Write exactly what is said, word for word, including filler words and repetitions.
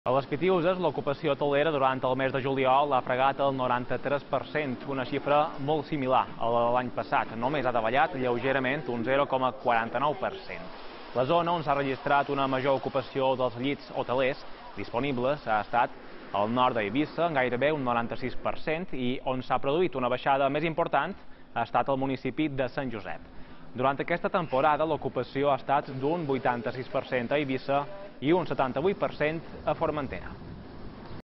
A les Pitiüses, l'ocupació hotelera durant el mes de juliol ha fregat el noranta-tres per cent, una xifra molt similar a la de l'any passat. Només ha davallat lleugerament un zero coma quaranta-nou per cent. La zona on s'ha registrat una major ocupació dels llits hotelers disponibles ha estat al nord d'Eivissa, en gairebé un noranta-sis per cent, i on s'ha produït una baixada més important ha estat el municipi de Sant Josep. Durant aquesta temporada, l'ocupació ha estat d'un vuitanta-sis per cent a Eivissa i un setanta-vuit per cent a Formentera.